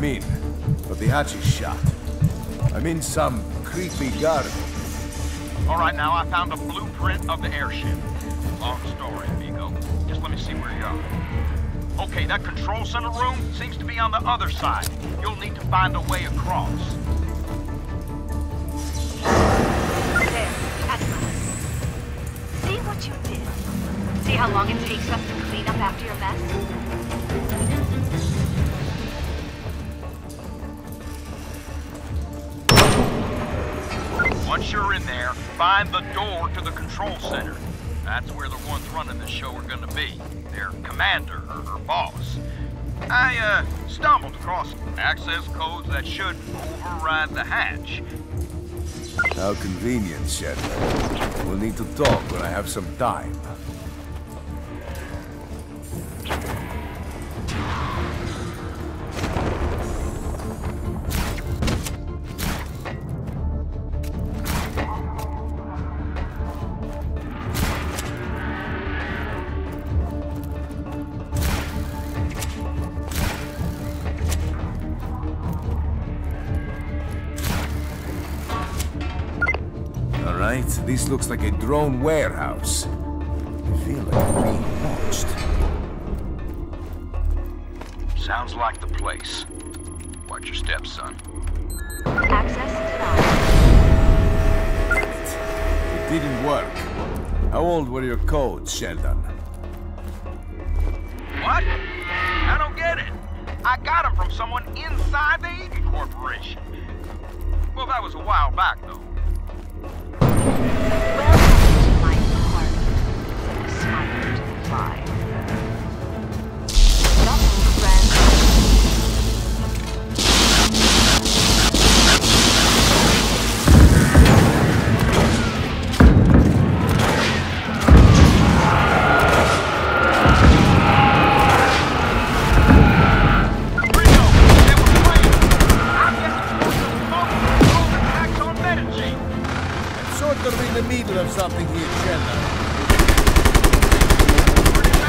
in, but the hatch is shut. I'm in some creepy garden. All right, now I found a blueprint of the airship. Long story, amigo. Just let me see where you are. Okay, that control center room seems to be on the other side. You'll need to find a way across. There, at last. See what you did? See how long it takes us to clean up after your mess? Once you're in there, find the door to the control center. That's where the ones running the show are gonna be. Their commander, or boss. I, stumbled across access codes that should override the hatch. How convenient, Shetland. We'll need to talk when I have some time. This looks like a drone warehouse. I feel like I'm being watched. Sounds like the place. Watch your steps, son. Access denied. It didn't work. How old were your codes, Sheldon? What? I don't get it. I got them from someone inside the Eden Corporation. Well, that was a while back, though. Welcome to my apartment, said the smiler to the fly. Don't move, friend. Rio, it was playing. I guess it's supposed to smoke and roll attacks on Medellin. Sort of in the middle of something here, Sheldon. Pretty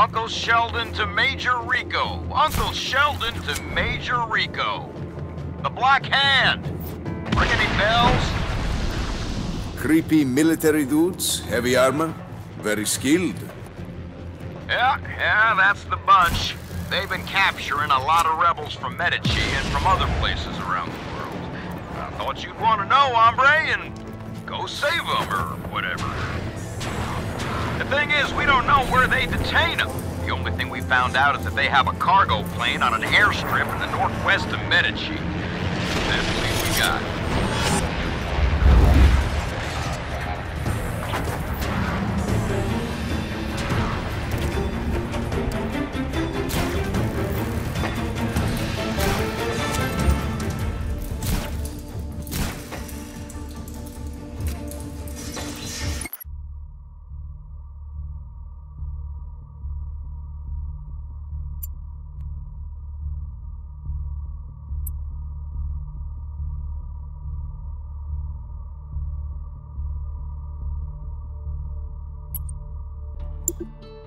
Uncle Sheldon to Major Rico. Uncle Sheldon to Major Rico. The Black Hand. Ring any bells? Creepy military dudes, heavy armor, very skilled. Yeah, that's the bunch. They've been capturing a lot of rebels from Medici and from other places around the world. I thought you'd want to know, hombre, and go save them or whatever. The thing is, we don't know where they detain them. The only thing we found out is that they have a cargo plane on an airstrip in the northwest of Medici. That's the lead we got. You